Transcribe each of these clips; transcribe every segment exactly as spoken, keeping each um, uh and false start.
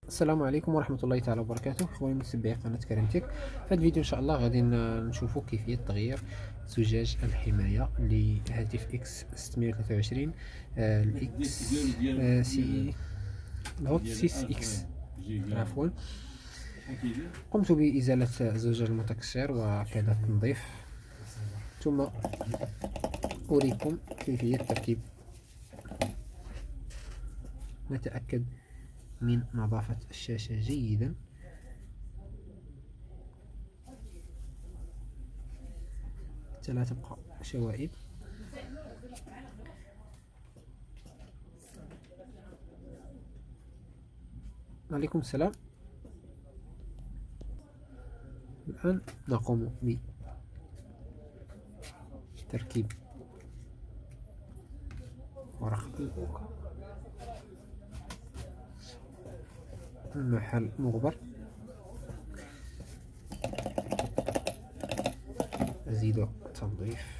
السلام عليكم ورحمة الله تعالى وبركاته، اخواني متابعي قناة كريم تك. في هذا الفيديو ان شاء الله غادي نشوفوا كيفية تغيير زجاج الحماية لهاتف اكس ستمية وثلاثة وعشرين آه، الاكس آه، سي نوت ستة اكس عفوا. قمت بإزالة الزجاج المتكسر وكذا التنظيف، ثم أريكم كيفية تركيب. نتأكد من نظافة الشاشة جيدا. حتى لا تبقى شوائب. عليكم السلام. الآن نقوم بتركيب ورق المحل مغبر. أزيد التنظيف.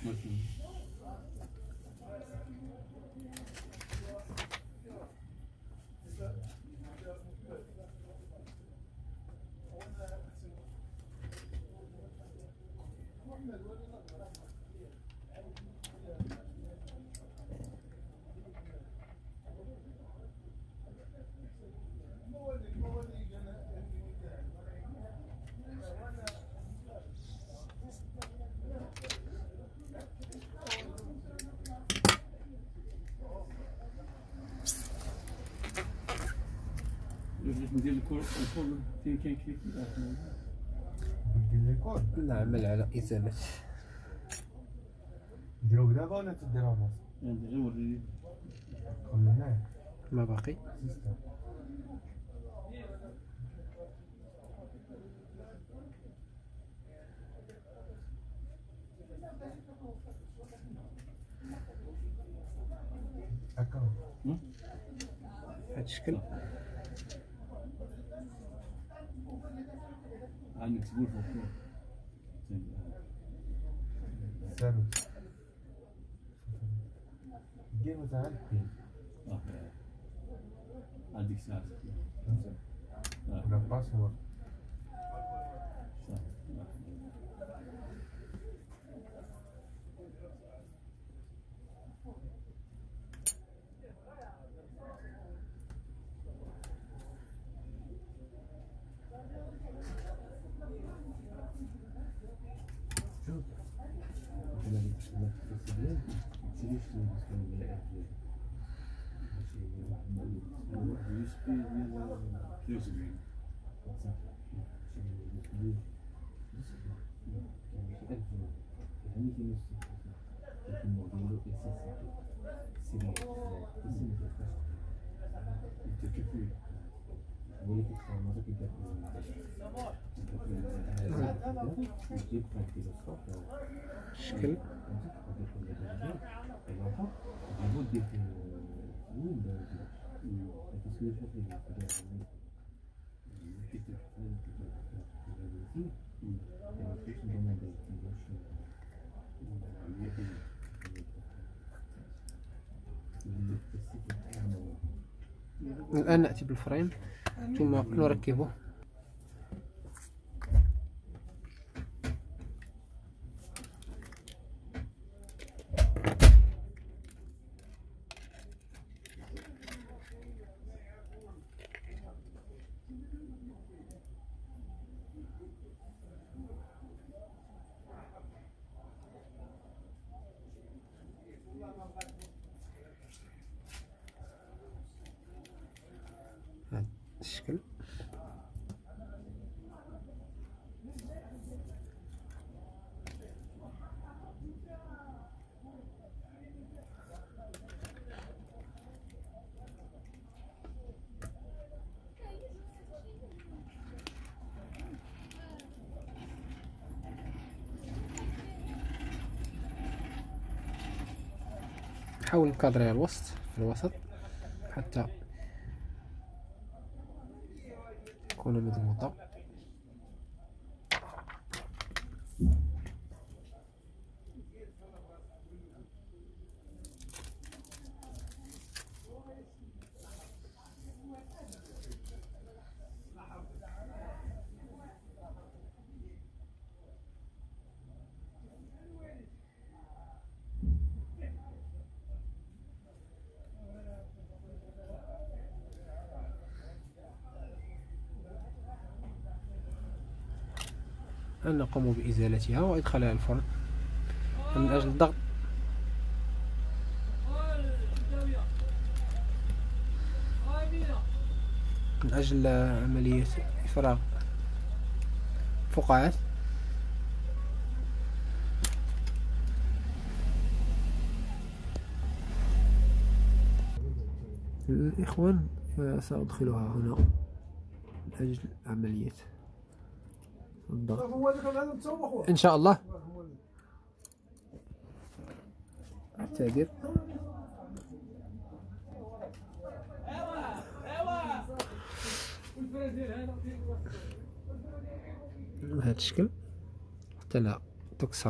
ندير الكور الكور فين كاين كليك ندير الكور. نعمل على إزالة. نديرو دابا ولا تديروها ناس؟ ندير وريني من هنا ما باقي. هكا بهذا الشكل. غنكتبو الفوق سالو دير مثلا البين هاديك الساعة ولا باسورد. شكل الآن نأتي بالفريم ثم نركبه. هذا الشكل. نحاول نكادري الوسط في الوسط حتى تكون مضبوطة. أن نقوم بإزالتها وإدخالها الفرن من أجل الضغط من أجل عملية إفراغ فقاعات. الإخوان سأدخلها هنا من أجل عملية الضغط إن شاء الله. أعتذر. بهذا الشكل حتى لا تكسر.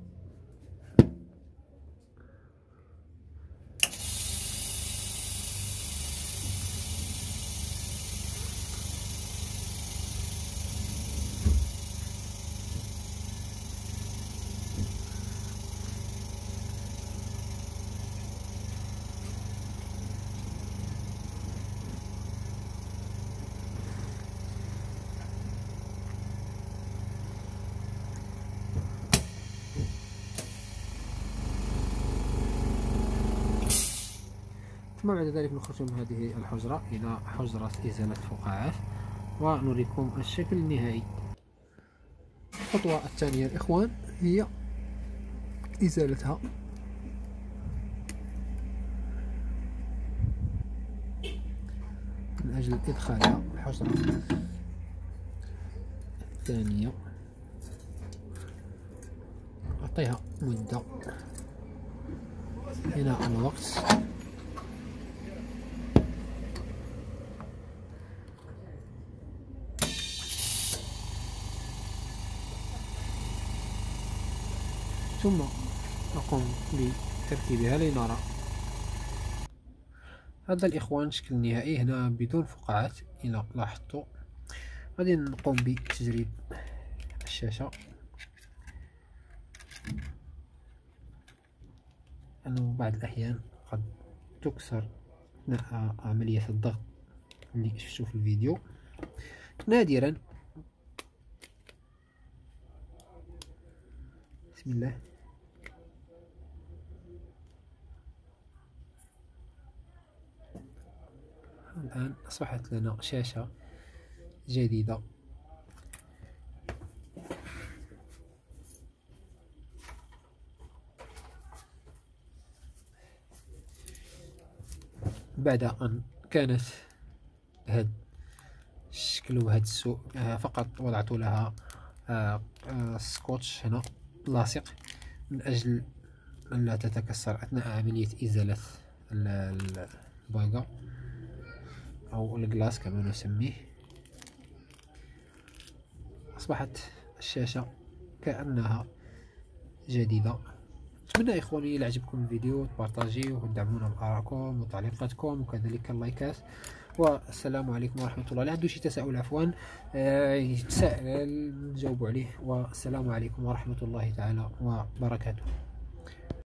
ثم بعد ذلك نخرج من هذه الحجرة إلى حجرة إزالة الفقاعات ونريكم الشكل النهائي. الخطوة الثانية الإخوان هي إزالتها. من أجل إدخالها الحجرة الثانية أعطيها مدة إلى الوقت ثم نقوم بتركيبها لنرى. هذا الإخوان الشكل النهائي هنا بدون فقاعات. إلى لاحظتوا غادي نقوم بتجريد الشاشة لأنه بعض الأحيان قد تكسر أثناء عملية الضغط اللي شفتوا في الفيديو نادرا. بسم الله. الآن أصبحت لنا شاشة جديدة بعد أن كانت بهذا الشكل وبهذا السوء. فقط وضعت لها سكوتش هنا لاصق من أجل أن لا تتكسر أثناء عملية إزالة البويغا أو الجلاس كما نسميه. أصبحت الشاشة كأنها جديدة. أتمنى إخواني إذا عجبكم الفيديو تبارطاجيوه وتدعمونا بآرائكم وتعليقاتكم وكذلك اللايكات. والسلام عليكم ورحمة الله. اللي عنده شي تساؤل عفوا يتساءل نجاوب عليه. والسلام عليكم ورحمة الله تعالى وبركاته.